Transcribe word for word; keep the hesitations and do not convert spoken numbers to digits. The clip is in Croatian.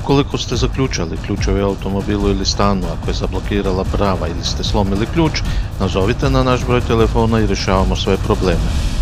Ukoliko ste zaključali ključeve u automobilu ili stanu, ako je zablokirala brava ili ste slomili ključ, nazovite na naš broj telefona i rješavamo sve probleme.